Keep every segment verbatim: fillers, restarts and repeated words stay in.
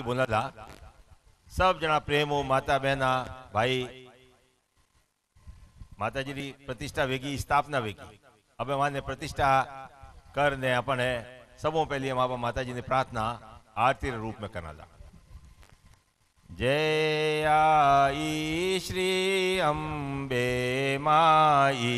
आरती बोला था सब जना प्रेमो माता बहना भाई माता जी की प्रतिष्ठा वेगी स्थापना वेगी अब माने प्रतिष्ठा करने अपन सबों पहले हम आप माता जी ने प्रार्थना आरती रूप में करना था। जय आई श्री अम्बे माई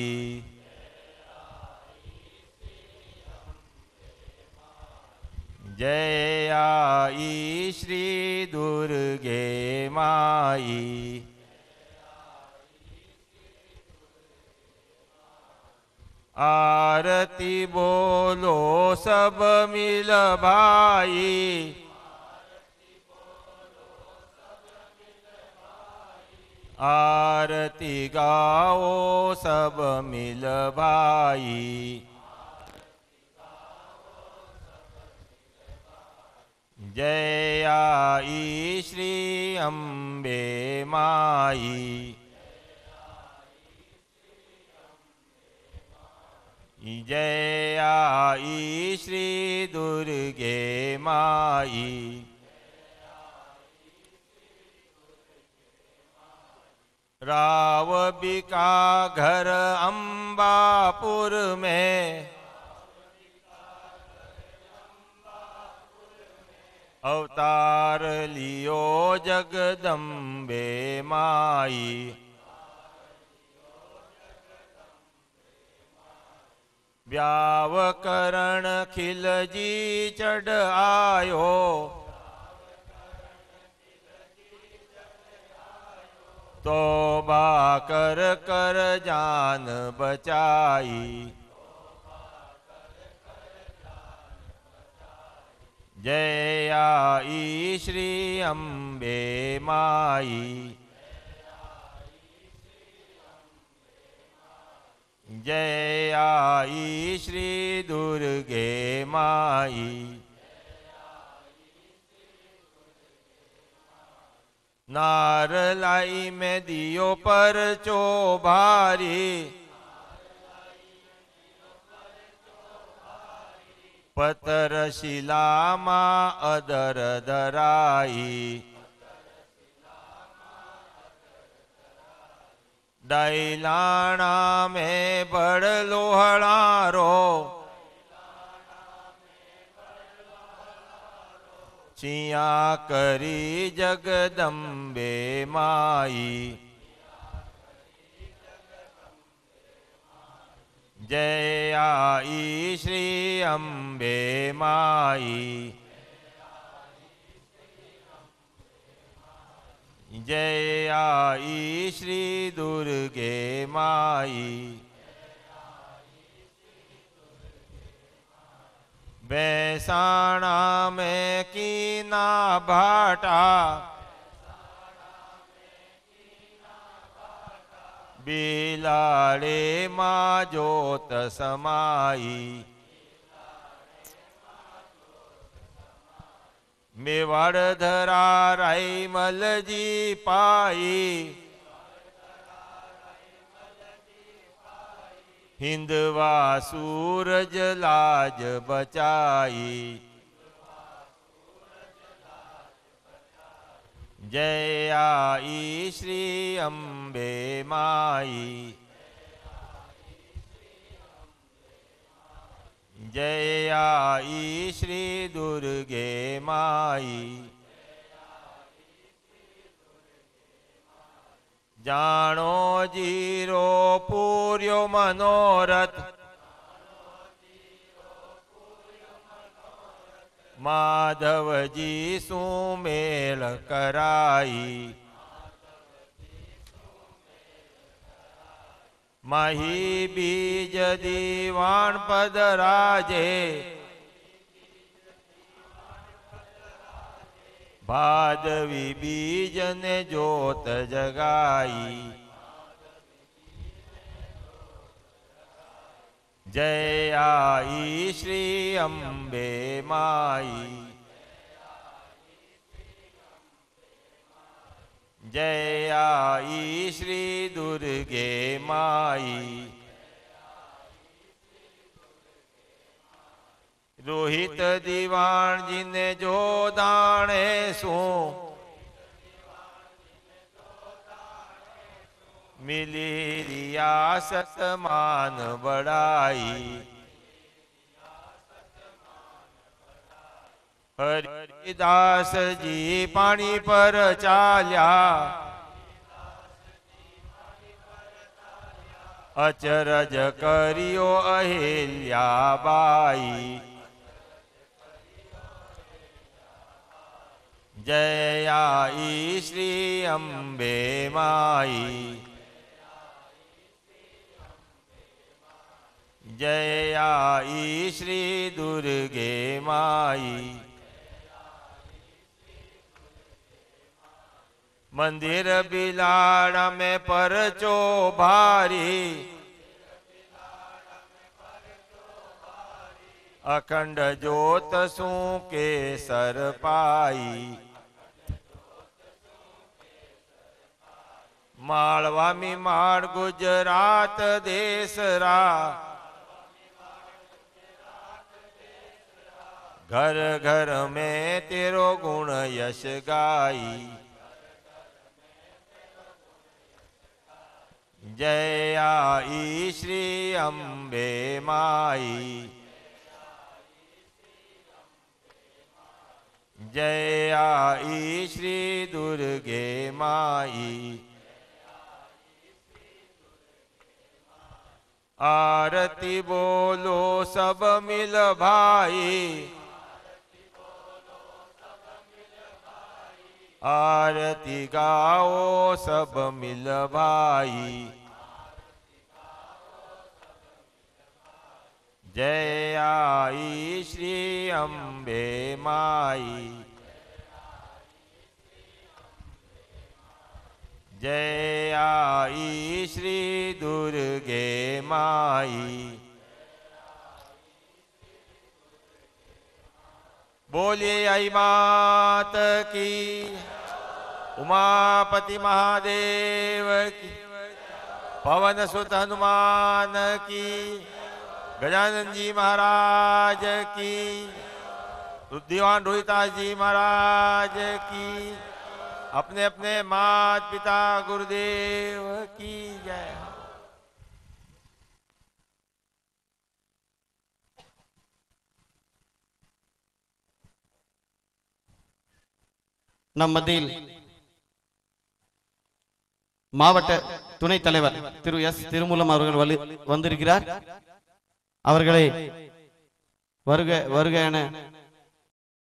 जय आई श्री दुर्गे माई आरती बोलो सब मिल भाई आरती गाओ सब मिल भाई जय आई श्री अम्बे माई जय आई श्री दुर्गे माई राव बिका घर अम्बापुर में अवतार लियो जगदम्बे माई व्यावकरण खिलजी चढ़ आयो तौबा कर कर जान बचाई जय आई श्री अम्बे माई जय आई श्री दुर्गे माई नारलाई में दियो पर चोभारी पतर शिला मा अदर दराई डाइलाना में बड़ लोहड़ारो चिया करी जगदम्बे माई जय आई श्री अम्बे माई जय आई श्री दुर्गे माई बैसाणा में कीना भाटा बिलाड़े माँ जोत समाई मेवाड़ धरा राई मल जी पाई हिंदवा सूरज लाज बचाई जय आई श्री अम्बे माई जय आई श्री दुर्गे माई जानो जीरो पूर्यो मनोरथ माधव जी सुमेल कराई मही बीज दीवान पद राजे भादवी बीज ने जोत जगाई जय आई श्री अम्बे माई जय आई श्री दुर्गे माई रोहित दीवान जी ने जो दाणे सू मिली रियासत मान बड़ाई। हरिदास जी पानी पर चाल्या अचरज करियो अहिल्या बाई। जय आई श्री अम्बे माई। जय आई श्री दुर्गे माई। मंदिर बिलाड़ा में परचो भारी अखंड जोत सू के सर पाई। मालवा में माड़ गुजरात देसरा घर घर में तेरो गुण यश गाई। जय आई श्री अम्बे माई। जय आई श्री दुर्गे माई। आरती बोलो सब मिल भाई। आरती गाओ सब मिल भाई। जय आई श्री अम्बे माई। जय आई श्री दुर्गे माई। बोलिए आई मात की। उमापति महादेव की। पवन सुत हनुमान की। गजानन जी महाराज की। दीवान रोहितास जी महाराज की। अपने अपने माता पिता गुरुदेव की जय। நம் மத்தியில் மாவட்ட துணைத் தலைவர் திரு எஸ் திருமூலம் அவர்கள் வந்திருக்கிறார். அவர்களை வருக வருக என